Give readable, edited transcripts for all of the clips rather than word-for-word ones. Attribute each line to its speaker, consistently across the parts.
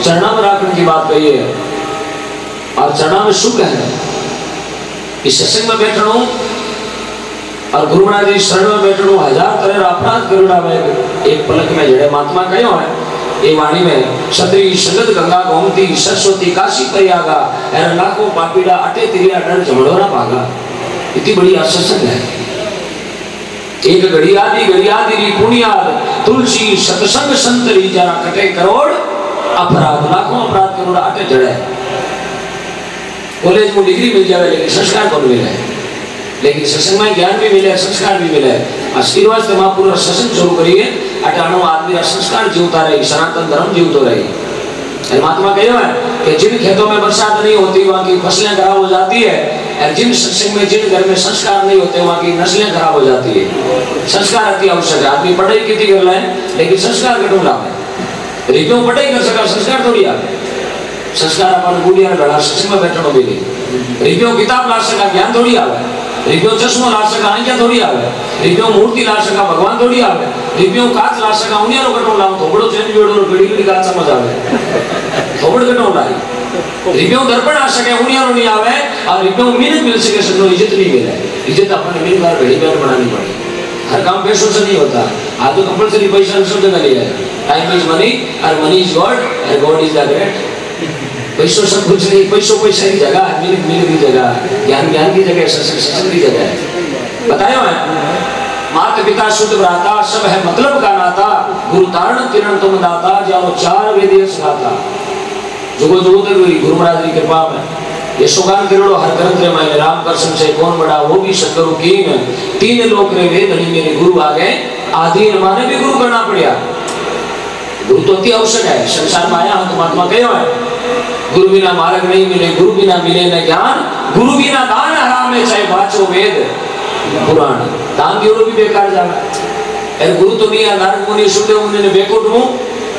Speaker 1: चरणा में रखने की बात कही है और चरणा में सुख है। इस सत्संग में बैठना और गुरु महाराज जी शरण में बैठना, हजार तरह अपराध करुणा में एक पलक में जड़े महात्मा कहो है ये वाणी में सत्री संगत गंगा गोमती सरस्वती काशी प्रयागा एर लाखों पापीड़ा अटे तिरिया डर जमड़ोरा भागा। इतनी बड़ी सत्संग है। एक घड़ियादी पुण्याद तुलसी सत्संग संतरी जरा कटे करोड़ अपराध, लाखों अपराध करोड़ अटे जड़े। कॉलेज में डिग्री मिल जाए लेकिन संस्कार कौन मिले, लेकिन सत्संग में ज्ञान भी मिले संस्कार भी मिले। आशीर्वाद से महापुरुष सत्संग शुरू करिए अटाणु आदमी संस्कार जीवता रही, सनातन धर्म जीवतो रही। महात्मा कहो है कि जिन खेतों में बरसात नहीं होती वहां की फसलें खराब हो जाती है, और जिन सत्संग में जिन घर में संस्कार नहीं होते वहां की नस्लें खराब हो जाती है। संस्कार अति आवश्यक है। आदमी पढ़ाई कितनी कर ले लेकिन संस्कार कटू लावे, रिक्यों पढ़ाई कर सका संस्कार थोड़ी आवे। संस्कार अपन गुड़िया ने लड़ा सत्संग में बैठनो मिली, रिक्यों किताब ला सका ज्ञान थोड़ी आवे, रिक्यों चश्मो ला सका आंखियां थोड़ी आवे, रिक्यों मूर्ति ला सका भगवान थोड़ी आवे, रिक्यों काच ला सका उनियारो कटो लाव थोबड़ो चेंज जोड़ो गड़ी गड़ी काच समझ आवे थोबड़ कटो लाई। रिक्यों दर्पण आ सके उनियारो नहीं आवे और रिक्यों मिनट मिल सके सनो इज्जत नहीं मिले। इज्जत अपन मिल बार घड़ी बैठ बनानी पड़े। हर काम पैसों से नहीं होता। आज तो कंपलसरी पैसा शब्द का लिया है। टाइम इज मनी और मनी इज गॉड और गॉड इज द ग्रेट। पैसों सब कुछ नहीं, पैसों पैसा की जगह, मिल की जगह, ज्ञान की जगह, सत्संग की जगह। बताया है माता पिता शुद्ध भ्राता सब है मतलब का नाता, गुरु तारण किरण तुम दाता जाओ चार वेदिय सिखाता। जुगो जुगो तक गुरु महाराज की कृपा में ये सुगान करोड़ों हर ग्रंथ रे मायने राम कृष्ण से कौन बड़ा वो भी सतगुरु कीन, तीन लोक रे वेद नहीं मेरे गुरु आ गए, आदि माने भी गुरु करना पड़ा। गुरु तो अति आवश्यक है। संसार में आया हूं तो महात्मा कहो है गुरु बिना मार्ग नहीं मिले, गुरु बिना मिले न ज्ञान, गुरु बिना दान हराम है चाहे बाचो वेद पुराण। दान दियो भी बेकार जावे। अरे गुरु तो नहीं है नारद मुनि सुखदेव मुनि ने बेकोट हूं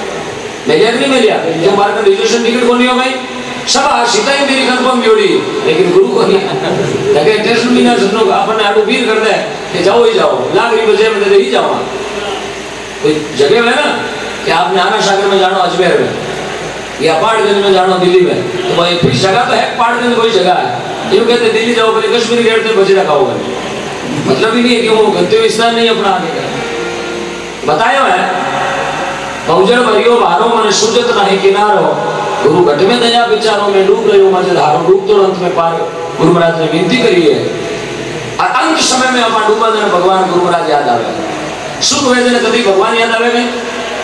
Speaker 1: मैं जग नहीं मिलिया जो मार्ग का रिजर्वेशन टिकट को नहीं हो भाई सब आशिता ही मेरी कंफर्म जोड़ी, लेकिन गुरु को नहीं लगे टेस्ट बिना सुनो अपन आडू वीर कर दे कि जाओ ही जाओ लाख रुपए जेब में दे ही जाओ। कोई जगह है ना कि आपने आना सागर में जानो अजमेर में या पाटगंज में जानो दिल्ली में, तो भाई फिक्स जगह तो है पाटगंज कोई जगह है। ये कहते दिल्ली जाओ पहले कश्मीरी गेट से बजे रखा होगा, मतलब ही नहीं है कि वो गंतव्य स्थान नहीं अपना आगे का बताया है। बहुजन भरियो भारो मन सुजत नहीं किनारो, गुरु घट में दया विचारों में डूब रहे हो मजे धारो, डूब तो अंत में पार। गुरु महाराज ने विनती करी है और अंत समय में अपन डूबा देने भगवान गुरु महाराज याद आवे। सुख वेदना कभी भगवान याद आवे में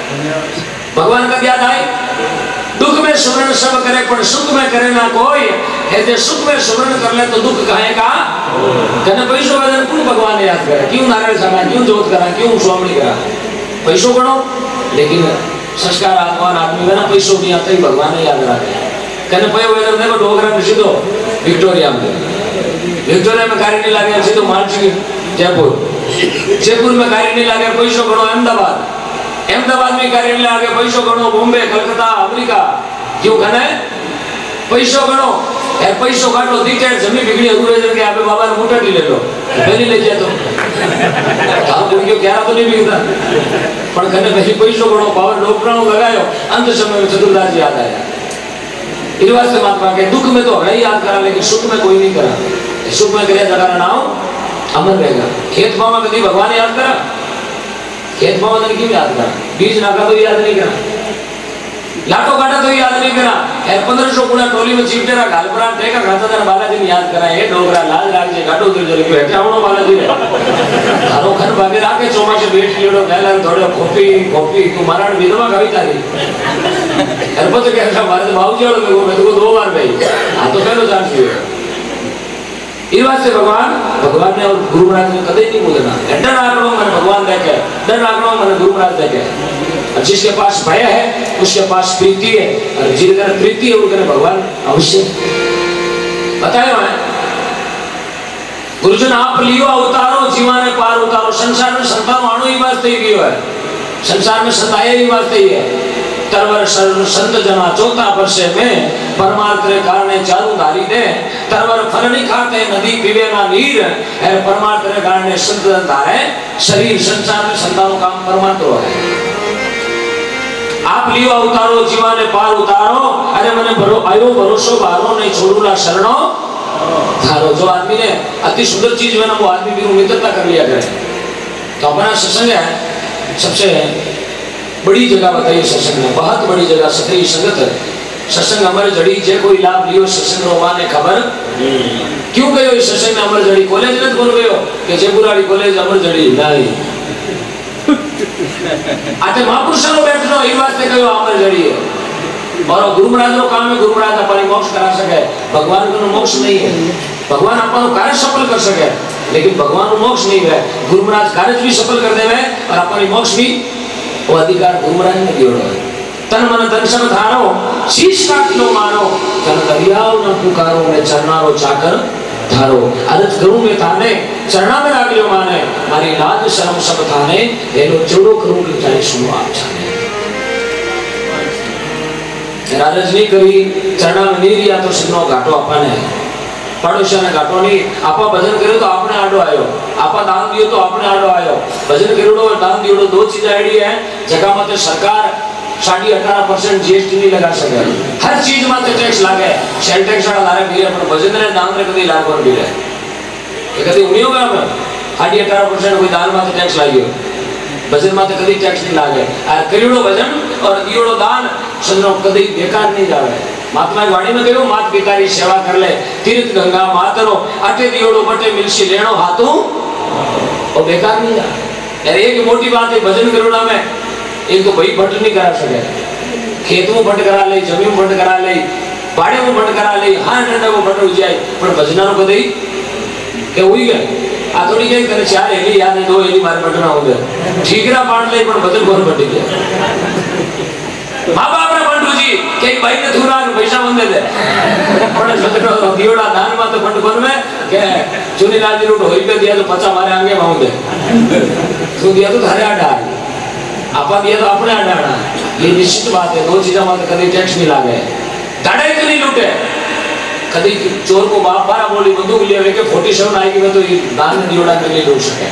Speaker 1: भगवान कब याद आए? दुख में सुमरण सब करे पर सुख में करे ना कोई, ऐसे सुख में सुमरण कर ले तो दुख काहे का कने पैसों वेदन कौन भगवान याद करे, क्यों नारायण समा, क्यों जोत करा, क्यों स्वामी करा, पैसों गणो। लेकिन संस्कार आत्मान आदमी में ना पैसों नहीं आता ही भगवान ने याद रखे। कने पयो वेदन देखो डोगरा में सीधो विक्टोरिया में कार्य नहीं लगे सीधो मानसी जयपुर में कार्य नहीं लगे पैसों गणो अहमदाबाद में कार्य नहीं लगे पैसों गणो बॉम्बे कलकत्ता अमेरिका, क्यों कने पैसों गणो यार पैसों काटो दीटे जमीन बिगड़ी अधूरे जन के आपे बाबा ने मोटा ले लो पहले ले जाए तो ताऊ बुढ़ियो ग्यारह तो नहीं बिगड़ा पर कने पहले पैसों गणो पावर डॉक्टरों लगायो अंत समय में चतुर्दास जी याद आया। इस वास्ते महात्मा के दुख में तो है याद करा लेकिन सुख में कोई नहीं करा। सुख में करे जगह नाम अमर रहेगा। खेत पावा कभी भगवान याद करा, खेत पावा ने क्यों याद करा, बीज नाका तो याद नहीं करा, लाटो काटा तो याद नहीं करा, 1500 गुना टोली में चिपटेरा घालपरा टेका खाता था बालाजी ने याद करा। ए डोगरा लाल लाल जे घाटो तो जले बैठे आवणो बालाजी ने थारो खन भागे राखे चोमा से बैठ लियो गैला थोड़े कॉपी तू मारण विधवा कविता दी अरबत के ऐसा मारे बाबूजी वाले मैं तो 2 बार भाई हां तो पहले जान छुए। इस बात से भगवान ने और गुरु महाराज ने कभी नहीं बोलना डर आगणों में भगवान देखे, डर आगणों में गुरु महाराज देखे। और जिसके पास भय है उसके पास प्रीति है, और जिनके प्रीति है उनके भगवान अवश्य बताया है। गुरुजन आप लियो अवतारो जीवाने पार उतारो। संसार में संतान आणो ही वास्ते ही गयो है, संसार में सताया ही वास्ते ही है। तरवर संत जना 14 वर्षे में परमार्थ रे कारणे चारू धारी दे, तरवर फल नहीं खाते नदी पीवे ना नीर है। परमार्थ रे कारणे संत धारे शरीर। संसार में संतानों काम परमार्थ है। आप लियो अवतारो जीवाने पार उतारो, अरे मने आयो भरोसो बारो नहीं छोड़ूला शरणो थारो। जो आदमी ने अति सुंदर चीज में ना वो आदमी भी मित्रता कर लिया करे। तो अपना सत्संग है सबसे बड़ी जगह बताइए, सत्संग में बहुत बड़ी जगह सतही संगत है। सत्संग अमर जड़ी जे कोई लाभ लियो सत्संग रो माने खबर क्यों गयो इस सत्संग में अमर जड़ी कॉलेज ने बोल गयो कि जयपुराड़ी कॉलेज अमर जड़ी नहीं आते महापुरुषों नो बैठनो ई वास्ते कयो अमर जड़ी है। और गुरु महाराज नो काम है, गुरु महाराज अपनी मोक्ष करा सके, भगवान को मोक्ष नहीं है। भगवान अपन कार्य सफल कर सके लेकिन भगवान को मोक्ष नहीं है। गुरु महाराज कार्य भी सफल कर देवे और अपनी मोक्ष भी वो अधिकार गुरु महाराज ने दियो है। तन मन धन सब धारो शीश काट लो मारो, तन दरियाओ न पुकारो मैं चरनारो चाकर धारो। अरज करूं मैं थाने चरना में राख लियो माने, मारी लाज शर्म सब थाने हेलो जोड़ो करूं कि जाने सुनो आप जाने। अरज नहीं करी चरना में नहीं रिया तो सुनो घाटो अपने पड़ोसिया ने घाटो नहीं। आपा भजन करे तो आपने आडो आयो, आपा दान दियो तो आपने आडो आयो। भजन करोड़ो और दान दियोड़ो दो चीज आईडी है। जगह मत सरकार 18.5% जीएसटी नहीं लगा सके, हर चीज में टैक्स लागे। सेल टैक्स वाला लारे भी पर भजन रे दान रे कदी लागो भी है। ये कदी उनी होगा पर 18.5% कोई दान में टैक्स लागियो, भजन में कदी टैक्स नहीं लागे। और करोड़ो भजन और दियोड़ो दान संनो कदी बेकार नहीं जावे। महात्मा वाणी में कहो मात पिता की सेवा कर ले, तीर्थ गंगा मातरो अटे दियोड़ो बटे मिलसी लेनो हाथू और बेकार नहीं जा। यार एक मोटी बात है भजन करोड़ा में एक तो भाई भट नहीं करा सके, खेत में भट करा ले, जमीन में भट करा ले, पाड़े में भट करा ले, हाँ डंडा को भट हो जाए पर भजना नो कदई क्या हुई गए आ थोड़ी कहीं करे चार एली याद है दो एली मारे भटना हो गए ठीकरा पाड़ ले पर भजन कौन भट गया। माँ बाप ने बंटू जी कई भाई ने थोड़ा पैसा बंदे दे बड़े भजन दियोड़ा दान में तो बंट कौन में के चुनी लाल जी लूट होई पे दिया तो 50 मारे आगे माऊ दे तो दिया तो थारे आडा आपा दिया तो अपने आडाना। ये निश्चित बात है। दो चीज़ों में कभी टैक्स नहीं लागे, दाढ़े तो नहीं लूटे। कभी चोर को बाप बारा बोली बंदूक लिया वे के 47 आएगी मैं तो ये दान में दियोड़ा कर ले लूट सके।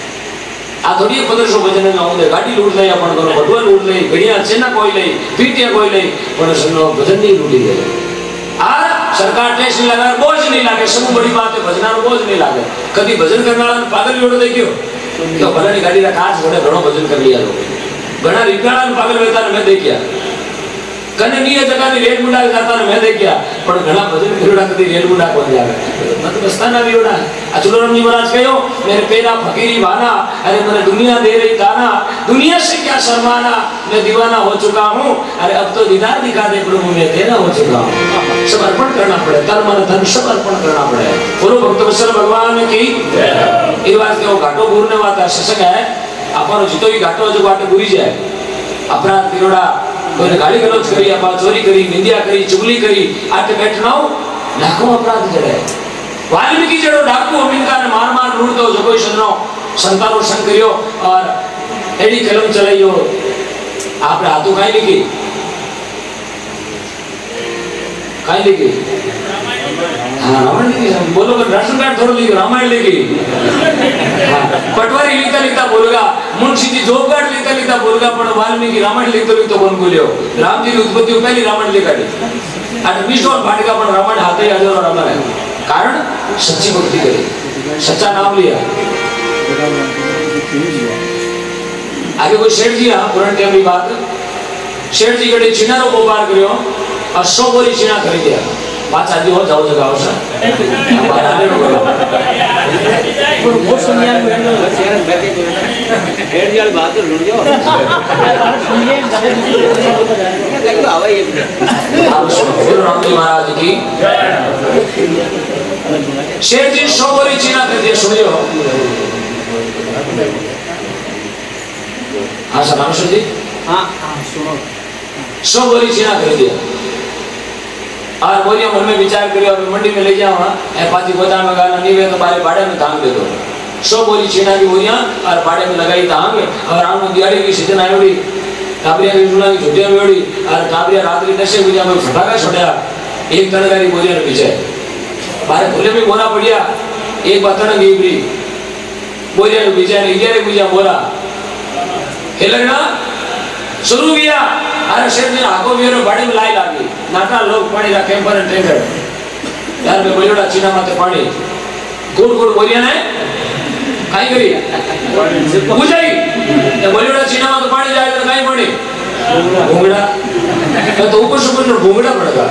Speaker 1: आ थोड़ी 1500 भजन में आऊँ दे गाड़ी लूट ले अपन दोनों बटुआ लूट ले गड़िया चेना कोई ले पीटिया कोई ले पर सुनो भजन नहीं लूटी दे। आज सरकार टैक्स नहीं लगा बोझ नहीं लागे, सब बड़ी बात है। भजना बोझ नहीं लागे। कभी भजन करने वाला पागल जोड़ देखियो क्यों भला नहीं गाड़ी का कांच बड़े घणो भजन कर लिया लोग घना रिकाड़ा ने पागल वेता ने मैं देखिया कने नीय जगह ने रेल मुंडा जाता ने मैं देखिया पर घना भजन करोड़ा कदी रेल मुंडा कोन जावे मत बस्ताना वियोड़ा अचलोराम जी महाराज कहो मेरे पेरा फकीरी बाना, अरे मैंने दुनिया दे रही ताना, दुनिया से क्या शर्माना, मैं दीवाना हो चुका हूँ, अरे अब तो दीदार दिखा दे प्रभु मैं तेरा हो चुका हूँ। सब अर्पण करना पड़े, तन मन धन सब अर्पण करना पड़े। बोलो भक्तवत्सल भगवान की ये बात के वो घाटो गुरने वाला सत्संग है। अपन जितो ही घाटो जो घाटे गुरी जाए अपराध किरोड़ा कोई गाली गलौज करी, अपा चोरी करी, निंदिया करी, चुगली करी, आटे बैठना हो लाखों अपराध जड़े। वाल्मीकि जड़ो डाकू अमिनका ने मार मार लूट दो जगोई सन्नो संतानो संग करियो और एडी कलम चलाइयो आपने हाथों काई लिखी हाँ रामायण लिखी बोलो राशन कार्ड थोड़ा लिखी रामायण लिखी पटवारी लिखता लिखता बोलेगा, मुंशी जी जॉब कार्ड लिखता लिखता बोलेगा पर वाल्मीकि रामायण लिखते लिखते कौन बोलियो राम जी की उत्पत्ति पहली रामायण लिखा दी और विष्णु भाटिका पर रामायण हाथे आदि और रामायण कारण सच्ची भक्ति करी, सच्चा नाम लिया। आगे कोई शेठ जी हाँ पुराने टाइम की बात, शेठ जी कड़ी चिनारो को पार करियो और 100 बोरी चिना खरीदिया 5 आदमी हो जाओ जगह हो सर बाहर बोलो वो सुनिया शेर बैठे हेड वाली बात लुट जाओ सुनिए देखो आवा ये गुरु राम जी महाराज की शेर जी 100 बोरी चिना खरीदिया सुनियो हाँ सर रामेश्वर जी हाँ सुनो 100 बोरी चिना खरीदिया और बोलिया मन में विचार करियो अब मंडी में ले जाओ ए पाती गोदाम में गाना नहीं वे तो बारे भाड़े में धांग दे दो 100 बोरी चीना की बोरियां और भाड़े में लगाई धांग और आम दिहाड़ी की सीजन आयोड़ी काबरिया की जुना की छुट्टियां में और काबरिया रात्रि 10 बजे में फटाका छोड़या एक तड़गारी बोरिया ने पीछे बारे खुले में बोरा पड़िया एक बतन गीबरी बोरिया ने पीछे ने 11 बजे बोरा हे लगना शुरू किया अरे शेर ने आगो वीरो बाड़ी में लाई लागी नाटा लोग पानी का कैंपर एंड टैंकर यार मैं बोलियोड़ा चीना माते पानी गुड़ गुड़ बोलिया ने काई करी बुझाई ये बोलियोड़ा चीना माते पानी जाए तो काई पानी भूंगड़ा तो ऊपर से ऊपर भूंगड़ा पड़ेगा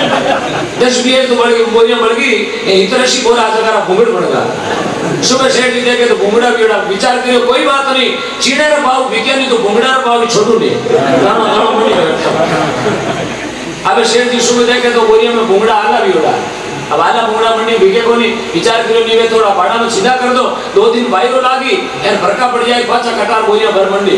Speaker 1: 10 बीए तो बढ़ गई बोलियां बढ़ गई इतना सी बोरा आज का भूंगड़ पड़ेगा सुबह सेठ जी देखे तो भूंगड़ा भी विचार करियो कोई बात नहीं चीने का भाव बिके नहीं तो भूंगड़ा का भाव भी छोटू नहीं गाना गाना मंडी अब सेठ जी सुबह देखे तो बोरिया में भूंगड़ा आला भी उड़ा अब आला भूंगड़ा मंडी बिके को नहीं विचार करियो नहीं वे थोड़ा भाड़ा में सीधा कर दो 2 दिन बाहरों लागी यार भरका पड़ जाए पाचा कटार बोरिया भर मंडी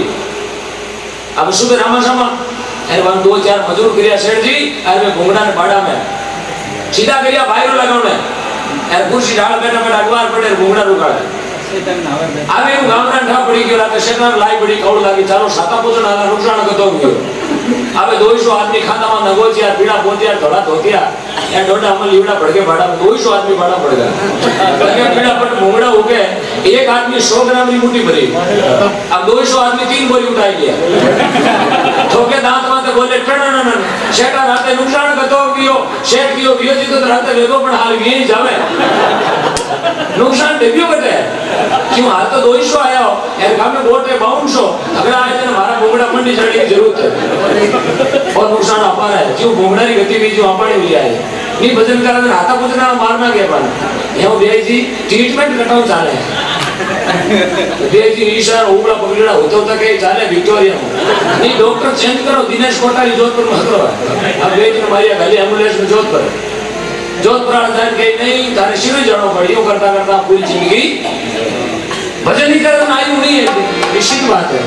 Speaker 1: अब सुबह रामा सामा यार वन 2-4 मजदूर करिया सेठ जी यार मैं भूंगड़ा ने भाड़ा में सीधा करिया बाहरों लगाने यार कुर्सी डाल बैठा बैठा अखबार पढ़े भूंगड़ा रुकाड़े आवे હું ગામડા ઠા પડી ગયો લાગે શેકર લાઈ પડી કૌડ લાગી ચાલો સાતા પોચણ આલા નુકસાન કતો ગયો આવે 200 આદમી ખાતામાં નગોચિયા પીડા પોતિયા ધોળા ધોતિયા એ ડોડા અમલ લીવડા પડકે ભાડા 200 આદમી ભાડા પડગા પડકે પીડા પર ભૂંગડા ઉગે એક આદમી 100 ગ્રામ ની મુઠ્ઠી ભરી अब 200 आदमी 3 बोरी उठाई लिया ठोके दांत माते बोले टणन शेटा राते नुकसान कतो गयो शेठ गयो वियोजी तो राते वेगो पण हाल वी जावे नुकसान देबियो कटे क्यों हाल तो 200 आया हो यार गांव में बोट है 200 अगर आए थे ना मारा भूंगड़ा मंडी चढ़ने की जरूरत है और नुकसान आपा है क्यों भूंगड़ा की गतिविधि जो आपा ने लिया है नहीं भजन करा तो हाथा पूछना मारना के पान ये बेई जी ट्रीटमेंट कटाऊ चाले बेई जी ईशार उबड़ा पगड़ा होतो तक के चाले विक्टोरिया नहीं डॉक्टर चेंज करो दिनेश कोटारी जोधपुर में हकरो अब बेई जी मारिया गाली एम्बुलेंस में जोधपुर आजान के नहीं तारे शिव जानो बढ़ियो करता करता पूरी जिंदगी भजन ही करना आयु नहीं है निश्चित बात है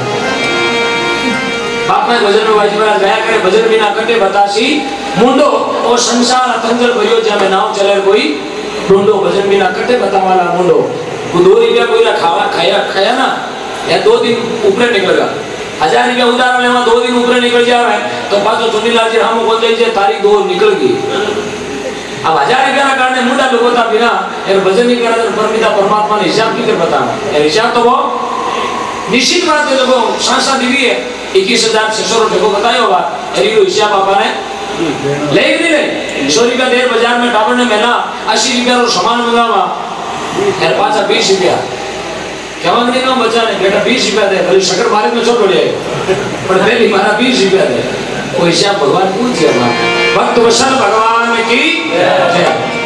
Speaker 1: बाप में भजन में वाजी महाराज गया करे भजन बिना कटे बतासी मुंडो और संसार अथंजल भरियो जा में नाव चले कोई ढूंढो भजन बिना कटे बतावाला मुंडो वो 2 रुपया कोई खावा खाया ना या 2 दिन ऊपर निकलेगा 1000 रुपया उधार लेवा 2 दिन ऊपर निकल जावे तो पाछो चुनीलाल जी रामो बोल जाई तारीख 2 निकल गई अब 1000 रुपया ना कारण मुंडा लोगों ता बिना यार भजन नहीं करा तो परमिता परमात्मा ने हिसाब की कर बताना यार हिसाब तो वो निश्चित बात है लोगों सांसा दिवी है 21,600 रुपए को बताया होगा यार ये हिसाब पापा ने ले नहीं ले 100 रुपया देर बाजार में टाबर ने मेला 80 रुपया रो सामान मंगावा यार पाछा 20 रुपया क्या मांगने का बच्चा ने बेटा 20 रुपया दे भले शक्कर मारे में छोड़ पड़े पर पहले मारा 20 रुपया दे कोई हिसाब भगवान पूछ गया भक्त वत्सल भगवान की जय।